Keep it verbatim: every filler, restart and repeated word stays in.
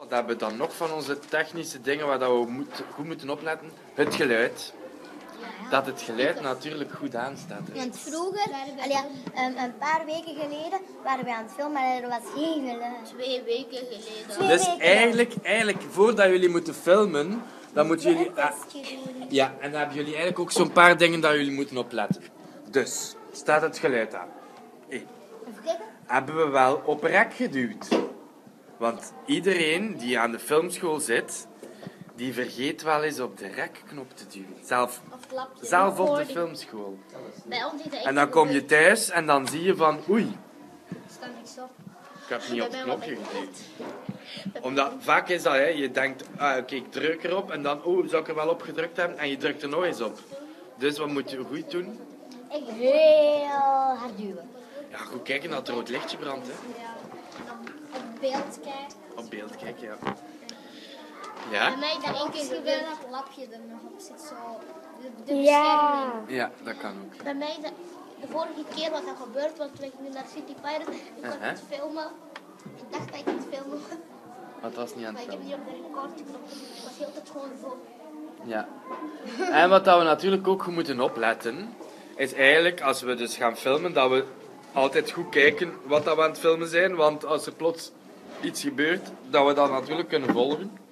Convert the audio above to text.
Wat hebben we dan nog van onze technische dingen waar dat we moet, goed moeten opletten? Het geluid. Dat het geluid natuurlijk goed aanstaat. Hè. Want vroeger, allee, um, een paar weken geleden, waren we aan het filmen, maar er was geen geluid. Twee weken geleden. Twee Dus weken eigenlijk, eigenlijk, voordat jullie moeten filmen, dan moeten jullie... Een ah, testje doen. ja, en dan hebben jullie eigenlijk ook zo'n paar dingen dat jullie moeten opletten. Dus, staat het geluid aan. Hey. Even kijken. Hebben we wel op rek geduwd? Want iedereen die aan de filmschool zit, die vergeet wel eens op de rekknop te duwen. Zelf, Of klapje. zelf op de Recording. filmschool. Bij ons is dat En dan kom je thuis en dan zie je van, oei, Sta niks op. ik heb niet op het knopje geduwd. Omdat vaak is dat, hè, je denkt, ah, oké, ik druk erop en dan, oh, zou ik er wel op gedrukt hebben? En je drukt er nog eens op. Dus wat moet je goed doen? Echt heel hard duwen. Ja, goed kijken dat het rood lichtje brandt, hè. Ja. En dan op beeld kijken. Op beeld kijken, ja. Bij Ja? mij dat één keer gebeurt dat het lapje er nog op zit. Zo. De, de Ja. bescherming. Ja, dat kan ook. Bij mij, de, de vorige keer was dat gebeurd, want toen ik nu naar City Pirates, ik was Uh-huh. aan het filmen. Ik dacht dat ik aan het filmen was, Maar het was niet aan maar het ik heb filmen. niet op de recordknop. Ik was heel tijd gewoon zo. Ja. En wat dat we natuurlijk ook goed moeten opletten, is eigenlijk als we dus gaan filmen, dat we altijd goed kijken wat dat we aan het filmen zijn. Want als er plots iets gebeurt, dat we dat natuurlijk kunnen volgen.